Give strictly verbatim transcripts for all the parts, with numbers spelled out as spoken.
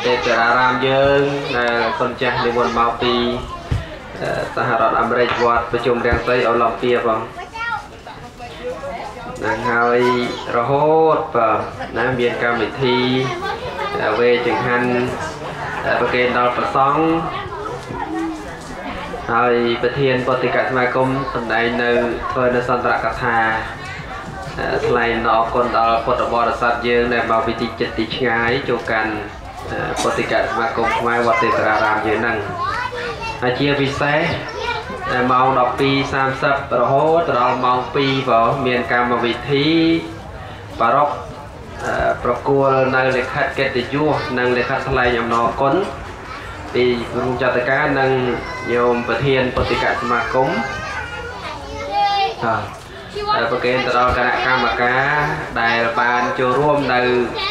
tết ra ram dương con cha đi buồn mau pi ta rọt Americ vọtประชุม rèn tây ở lòng pia vòng nàng hơi rò hốt và nam biên cam bị thi về trường hành và kê đào phát sóng hơiประเทศปฏิกาสมาคมตอนใดในเทอร์นสันตระกถาทลายนอคนดาวพุทธบริษัทเยอะในมาวิจิจิตติชงายจูกันปฏิกาสมาคมไม่วัดเตตรารามเยอะนั่งอาเชียพิเศษเมาดอกปีสามสิบประโหตเราเมาปีบ่เมียนการมาวิธีปารกประกวดในเลขาเกติยัวในเลขาทลายยำนอคนปีรุ่งจัตการนังโยมประเทศปฏิกาสมาคมประเกณฑ์เราคณะกรรมการได้บานโจร่วมใน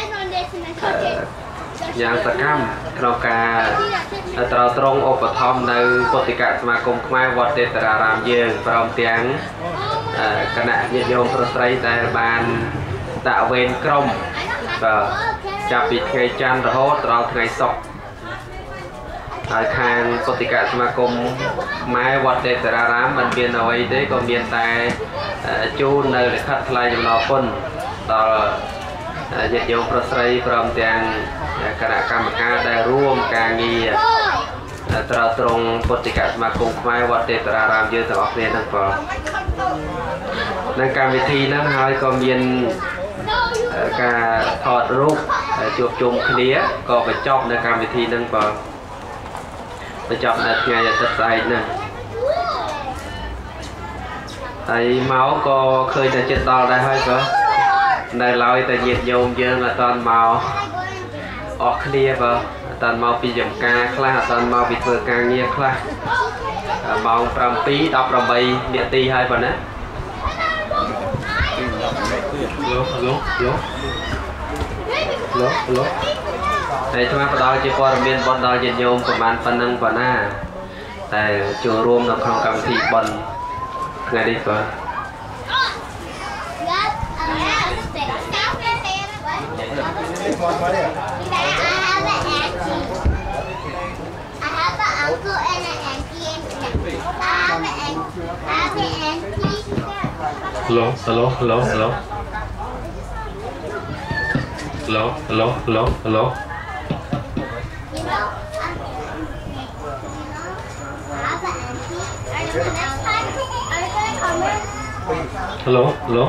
อย่างสกัมเราการเราตรงอุปธรรมในปฏิกาสมาคมขมายวัดเดตรารามเยืองพร้อมเตียงคณะโยมประสัยได้บานตะเวนกรมจับปิดไงจันทร์โหดเราไงศกทางปฏิกาสมาคมไม้วัดเดตรารามมันเบียนเอาไว้ได้ก็เบียนแต่จูนในขัดทลายจำนวนคนต่อญาติโยมประสัยพร้อมเตียงคณะกรรมการได้ร่วมการงีตราตรงปฏิกาสมาคมไม้วัดเดตรารามเยอะต่อเรียนทั้งปวงในการวิธีนั้นหายก็เบียนการถอดรูปจูบจุ่มเคลียก็ไปจบในการวิธีนั้นปวงไปจับในไงจะใส่นั่นไอ้เมาส์ก็เคยจะเจ็ดตอได้ไหมก็ได้ลอยแต่เหยียดโยมเยอะตอนเมาออกเคลียร์ป่ะตอนเมาปีจำกาคลาตอนเมาปีเปิดกาเงียคลาเมาปรำปีดอกปรำใบเนียตีให้ป่ะนะลุกลุกลุกลุกลุกในช่วงปดอยจีปอร์เมียนบอลดอยเย็นโยมประมาณปนังป่ะนะแต่จูรวมในโครงการที่บอลไงดีป่ะHello, hello, hello, hello. Hello, hello, hello, hello. Hello, hello.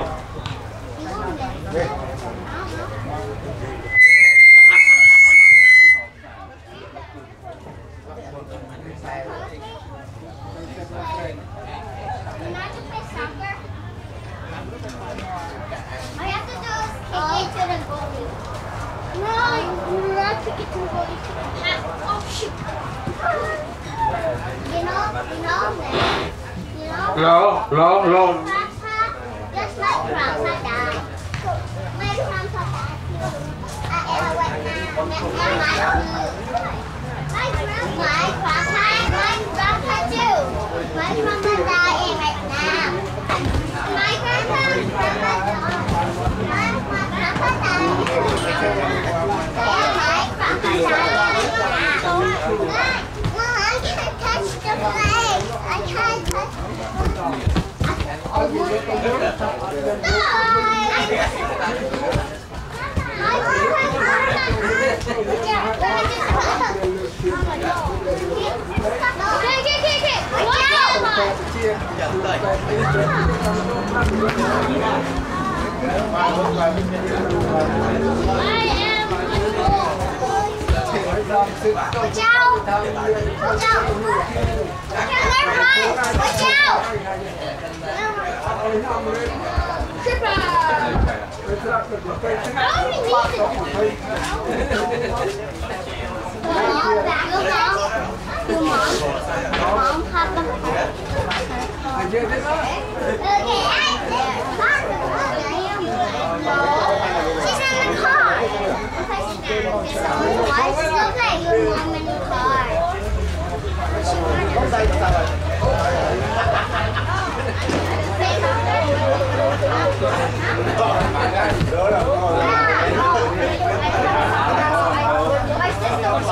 Hello, hello, hello. Just like Grandpa died. My grandpa died. I ever went now. And my grandpa, my grandpa, my grandpa too. My grandpa died right now. My grandpa, grandpa died. My, my grandpa died. And my grandpa died right now. Mom, I can't touch the flag. I can't touch the flag. Watch out! Watch out! Never mind! Watch out! Tripper! Mom, Papa. Okay, she's in the car. Why is she still playing with Mom in the car? My sister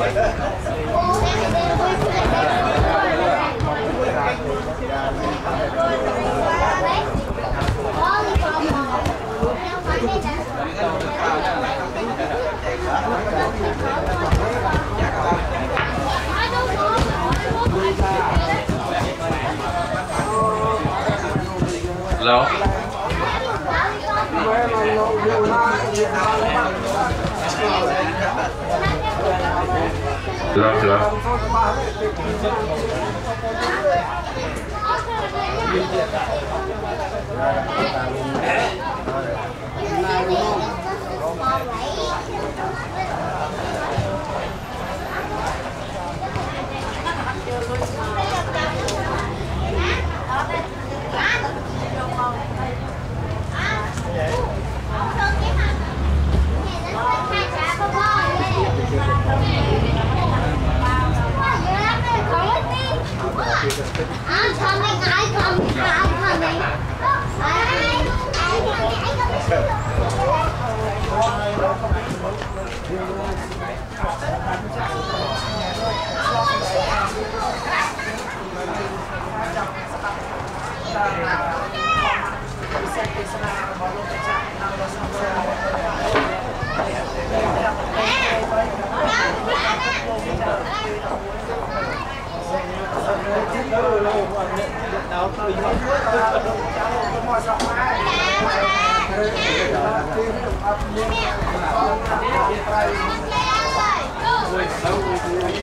Hello. Hello, hello. I'm coming, I'm coming, I'm coming. I'm